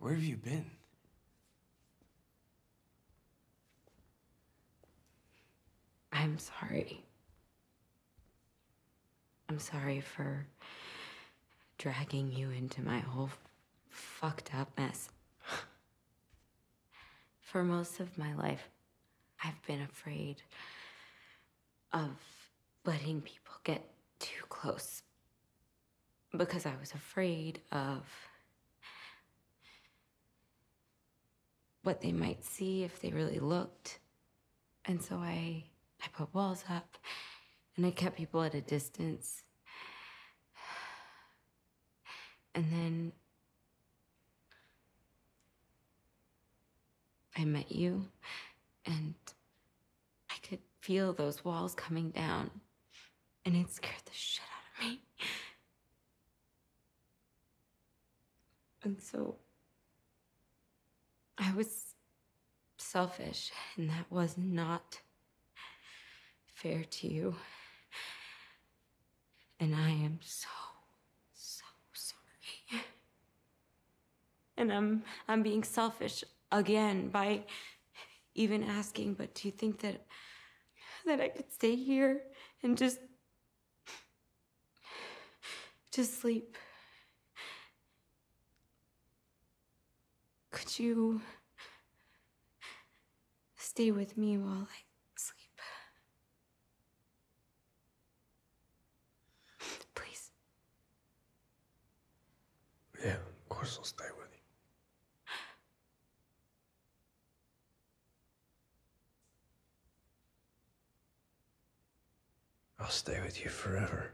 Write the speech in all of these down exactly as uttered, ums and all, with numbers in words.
Where have you been? I'm sorry. I'm sorry for dragging you into my whole fucked up mess. For most of my life, I've been afraid of letting people get too close. Because I was afraid of what they might see if they really looked. And so I, I put walls up, and I kept people at a distance. And then I met you, and I could feel those walls coming down, and it scared the shit out of me. And so I was selfish, and that was not fair to you. And I am so, so sorry. And I'm I'm being selfish again by even asking, but do you think that that I could stay here and just just sleep? Could you stay with me while I sleep? Please. Yeah, of course I'll stay with you. I'll stay with you forever.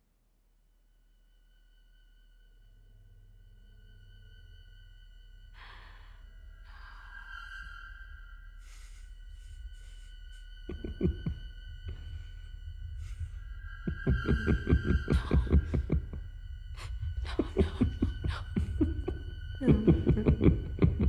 No, no, no, no.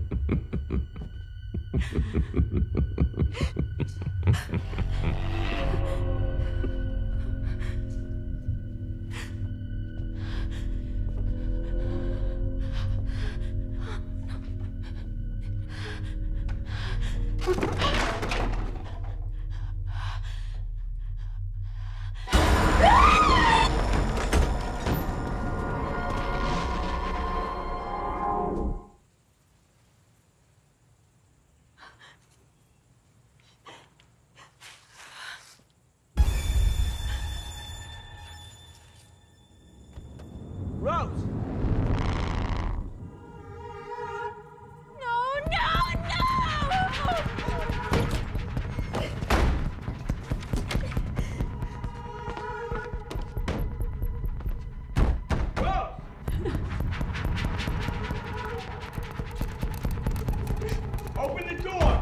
Rose! No, no, no! Rose! Open the door!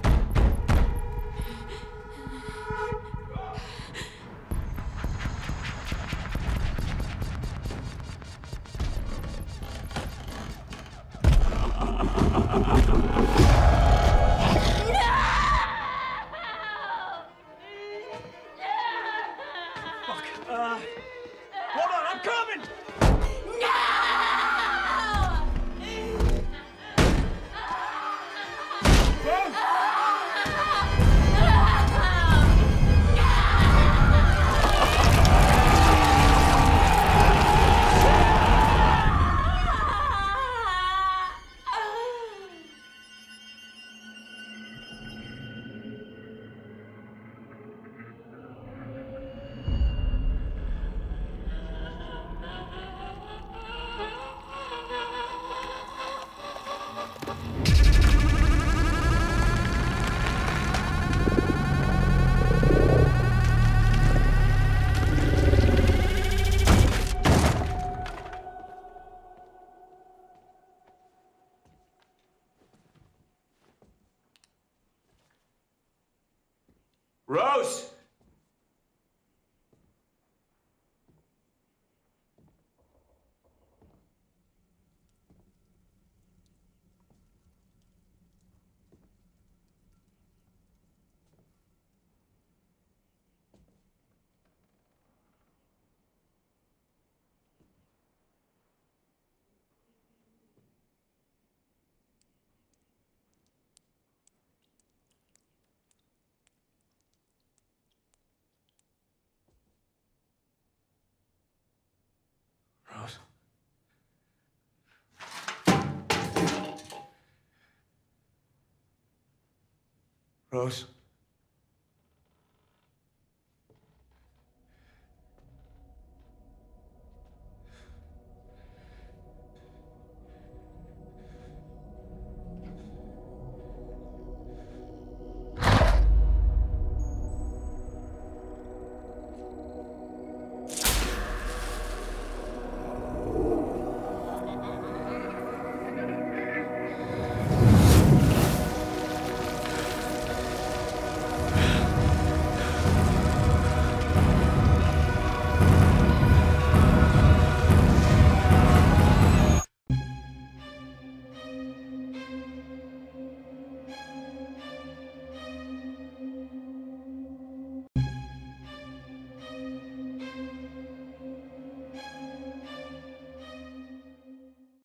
Fuck. Uh, hold on, I'm coming! Rose! Rose! Rose?